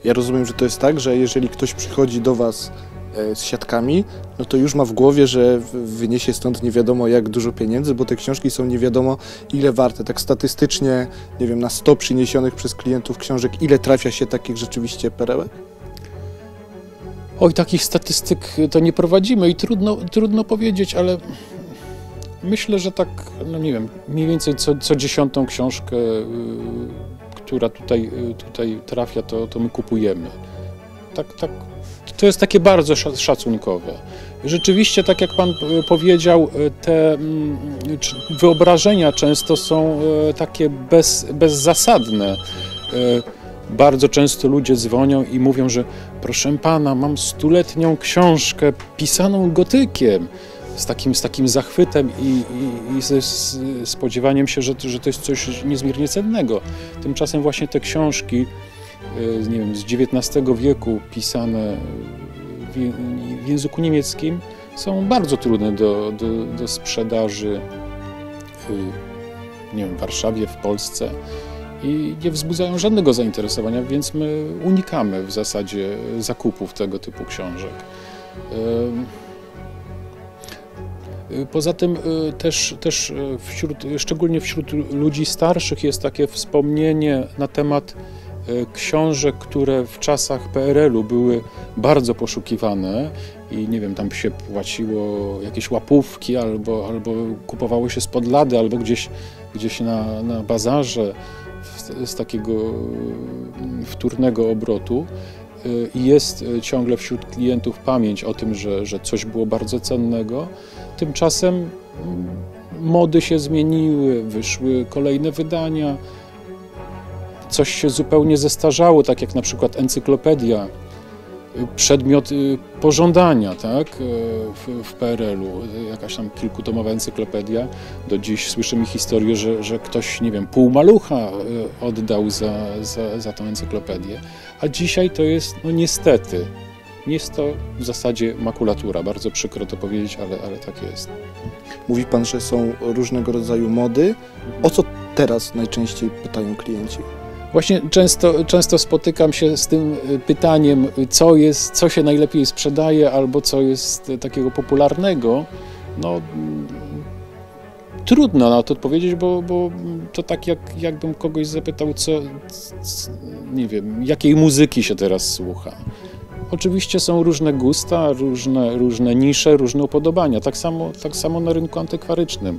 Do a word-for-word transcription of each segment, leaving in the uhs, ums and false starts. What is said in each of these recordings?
Ja rozumiem, że to jest tak, że jeżeli ktoś przychodzi do was z siatkami, no to już ma w głowie, że wyniesie stąd nie wiadomo jak dużo pieniędzy, bo te książki są nie wiadomo ile warte. Tak statystycznie, nie wiem, na sto przyniesionych przez klientów książek, ile trafia się takich rzeczywiście perełek? Oj, takich statystyk to nie prowadzimy i trudno, trudno powiedzieć, ale myślę, że tak, no nie wiem, mniej więcej co, co dziesiątą książkę, yy, która tutaj, yy, tutaj trafia, to, to my kupujemy. Tak, tak. To jest takie bardzo szacunkowe. Rzeczywiście, tak jak pan powiedział, te wyobrażenia często są takie bez, bezzasadne. Bardzo często ludzie dzwonią i mówią, że proszę pana, mam stuletnią książkę pisaną gotykiem, z takim, z takim zachwytem i, i, i ze spodziewaniem się, że, że to jest coś niezmiernie cennego. Tymczasem właśnie te książki nie wiem, z dziewiętnastego wieku pisane w, w języku niemieckim są bardzo trudne do, do, do sprzedaży nie wiem, w Warszawie, w Polsce i nie wzbudzają żadnego zainteresowania, więc my unikamy w zasadzie zakupów tego typu książek. Poza tym też, też wśród, szczególnie wśród ludzi starszych jest takie wspomnienie na temat książek, które w czasach P R L u były bardzo poszukiwane i nie wiem, tam się płaciło jakieś łapówki albo, albo kupowało się spod lady, albo gdzieś, gdzieś na, na bazarze z, z takiego wtórnego obrotu. I jest ciągle wśród klientów pamięć o tym, że, że coś było bardzo cennego. Tymczasem mody się zmieniły, wyszły kolejne wydania. Coś się zupełnie zestarzało, tak jak na przykład encyklopedia, przedmiot pożądania, tak, w, w P R L u, jakaś tam kilkutomowa encyklopedia. Do dziś słyszymy historię, że, że ktoś, nie wiem, pół malucha oddał za, za, za tą encyklopedię, a dzisiaj to jest, no niestety, jest to w zasadzie makulatura. Bardzo przykro to powiedzieć, ale, ale tak jest. Mówi pan, że są różnego rodzaju mody. O co teraz najczęściej pytają klienci? Właśnie często, często spotykam się z tym pytaniem, co jest, co się najlepiej sprzedaje albo co jest takiego popularnego. No, trudno na to odpowiedzieć, bo, bo to tak jak, jakbym kogoś zapytał, co, co, nie wiem, jakiej muzyki się teraz słucha. Oczywiście są różne gusta, różne, różne nisze, różne upodobania. Tak samo, tak samo na rynku antykwarycznym.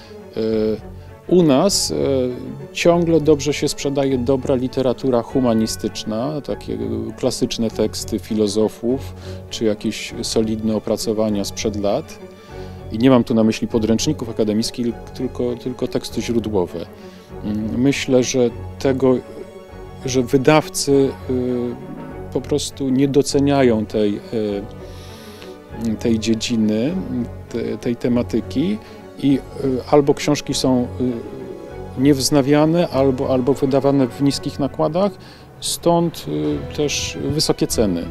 U nas e, ciągle dobrze się sprzedaje dobra literatura humanistyczna, takie klasyczne teksty filozofów, czy jakieś solidne opracowania sprzed lat. I nie mam tu na myśli podręczników akademickich, tylko, tylko teksty źródłowe. Myślę, że tego, że wydawcy y, po prostu nie doceniają tej, y, tej dziedziny, te, tej tematyki, i albo książki są niewznawiane, albo, albo wydawane w niskich nakładach, stąd też wysokie ceny.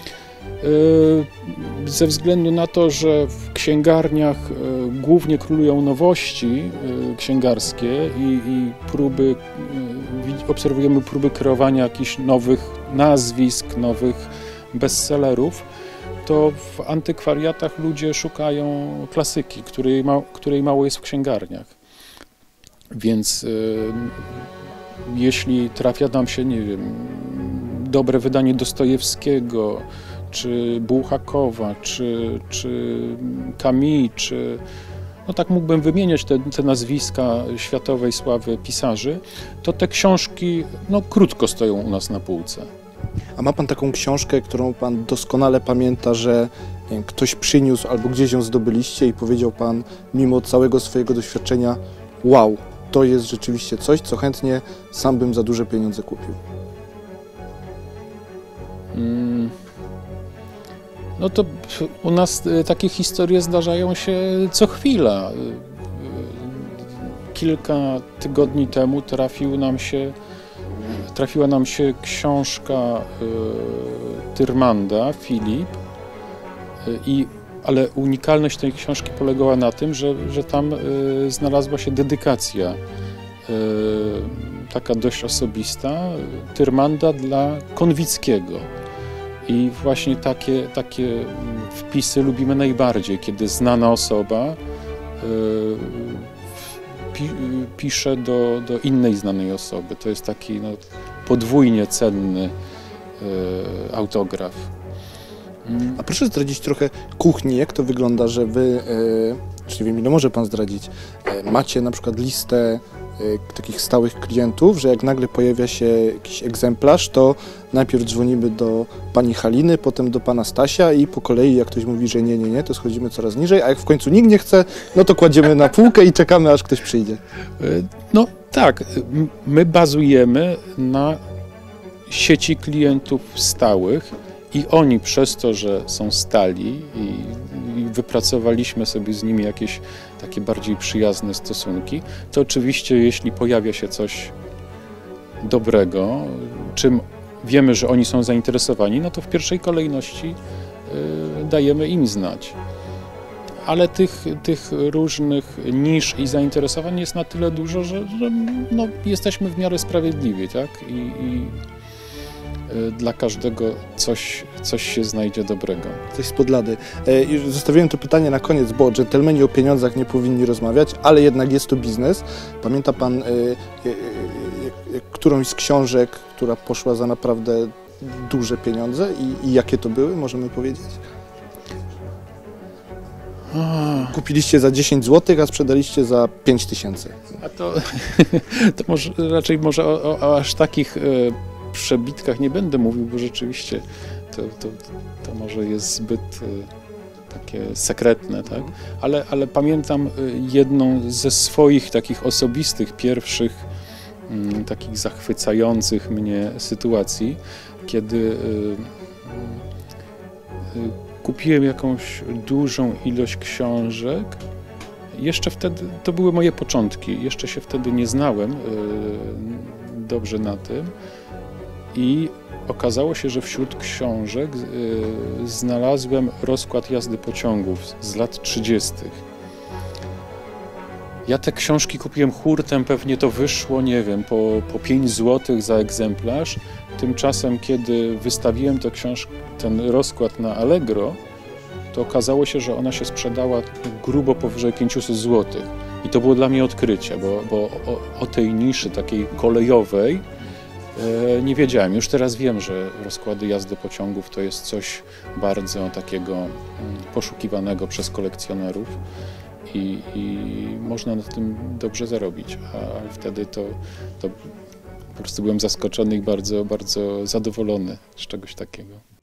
Ze względu na to, że w księgarniach głównie królują nowości księgarskie i, i próby, obserwujemy próby kreowania jakichś nowych nazwisk, nowych bestsellerów, to w antykwariatach ludzie szukają klasyki, której, ma, której mało jest w księgarniach. Więc y, jeśli trafia nam się, nie wiem, dobre wydanie Dostojewskiego, czy Bułhakowa, czy, czy Camus, czy no tak mógłbym wymieniać te, te nazwiska światowej sławy pisarzy, to te książki no, krótko stoją u nas na półce. A ma pan taką książkę, którą pan doskonale pamięta, że nie wiem, ktoś przyniósł albo gdzieś ją zdobyliście i powiedział pan, mimo całego swojego doświadczenia, wow, to jest rzeczywiście coś, co chętnie sam bym za duże pieniądze kupił? Mm. No to u nas takie historie zdarzają się co chwila. Kilka tygodni temu trafił nam się Trafiła nam się książka y, Tyrmanda, Filip, y, i, ale unikalność tej książki polegała na tym, że, że tam y, znalazła się dedykacja y, taka dość osobista, Tyrmanda dla Konwickiego. I właśnie takie, takie wpisy lubimy najbardziej, kiedy znana osoba y, pi, pisze do, do innej znanej osoby. To jest taki no, podwójnie cenny y, autograf. A proszę zdradzić trochę kuchni, jak to wygląda, że wy, e, czy nie wiem ile może pan zdradzić, e, macie na przykład listę e, takich stałych klientów, że jak nagle pojawia się jakiś egzemplarz, to najpierw dzwonimy do pani Haliny, potem do pana Stasia i po kolei jak ktoś mówi, że nie, nie, nie, to schodzimy coraz niżej, a jak w końcu nikt nie chce, no to kładziemy na półkę i czekamy, aż ktoś przyjdzie. No tak, my bazujemy na sieci klientów stałych, i oni przez to, że są stali i, i wypracowaliśmy sobie z nimi jakieś takie bardziej przyjazne stosunki, to oczywiście jeśli pojawia się coś dobrego, czym wiemy, że oni są zainteresowani, no to w pierwszej kolejności y, dajemy im znać. Ale tych, tych różnych nisz i zainteresowań jest na tyle dużo, że, że no, jesteśmy w miarę sprawiedliwi, tak? I, i dla każdego coś, coś się znajdzie dobrego. Coś spod lady. E, zostawiłem to pytanie na koniec, bo dżentelmeni o pieniądzach nie powinni rozmawiać, ale jednak jest to biznes. Pamięta pan e, e, e, którąś z książek, która poszła za naprawdę duże pieniądze i, i jakie to były, możemy powiedzieć? Kupiliście za dziesięć złotych, a sprzedaliście za pięć tysięcy. A to, to może, raczej może o, o, o aż takich e, przebitkach nie będę mówił, bo rzeczywiście to, to, to może jest zbyt y, takie sekretne, tak? Ale, ale pamiętam jedną ze swoich takich osobistych, pierwszych y, takich zachwycających mnie sytuacji, kiedy y, y, kupiłem jakąś dużą ilość książek. Jeszcze wtedy, to były moje początki, jeszcze się wtedy nie znałem y, dobrze na tym. I okazało się, że wśród książek y, znalazłem rozkład jazdy pociągów z lat trzydziestych. Ja te książki kupiłem hurtem, pewnie to wyszło, nie wiem, po, po pięć złotych za egzemplarz. Tymczasem, kiedy wystawiłem tę książkę, ten rozkład na Allegro, to okazało się, że ona się sprzedała grubo powyżej pięćset złotych. I to było dla mnie odkrycie, bo, bo o, o tej niszy takiej kolejowej nie wiedziałem. Już teraz wiem, że rozkłady jazdy pociągów to jest coś bardzo takiego poszukiwanego przez kolekcjonerów i, i można na tym dobrze zarobić. A wtedy to, to po prostu byłem zaskoczony i bardzo, bardzo zadowolony z czegoś takiego.